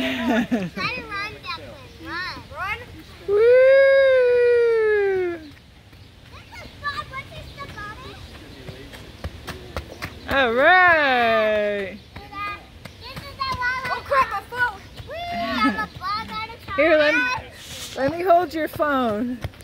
Try to run, Declan. Run. Run. Woo! All right. Oh crap, my phone. Here, let me hold your phone.